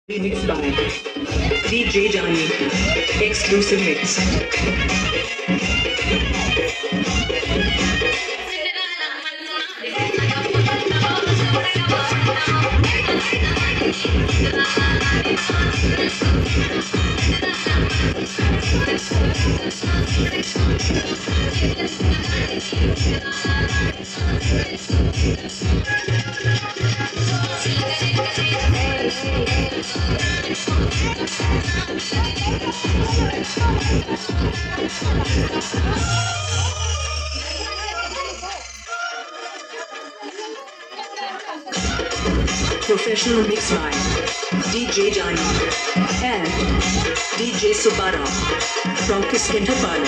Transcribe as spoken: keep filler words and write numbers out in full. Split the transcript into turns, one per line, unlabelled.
Remixed by D J Johnny. Exclusive mix. Professional mix by D J Johnny and D J Subara from Kiskindhapala.